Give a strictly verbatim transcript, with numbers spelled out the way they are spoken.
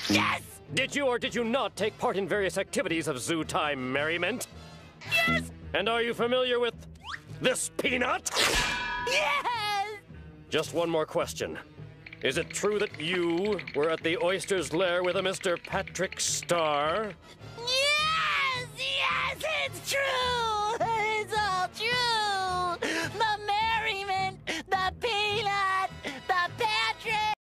Yes! Did you or did you not take part in various activities of zoo time merriment? Yes! And are you familiar with this peanut? Yes! Just one more question. Is it true that you were at the oyster's lair with a Mister Patrick Star? Yes! Yes, it's true!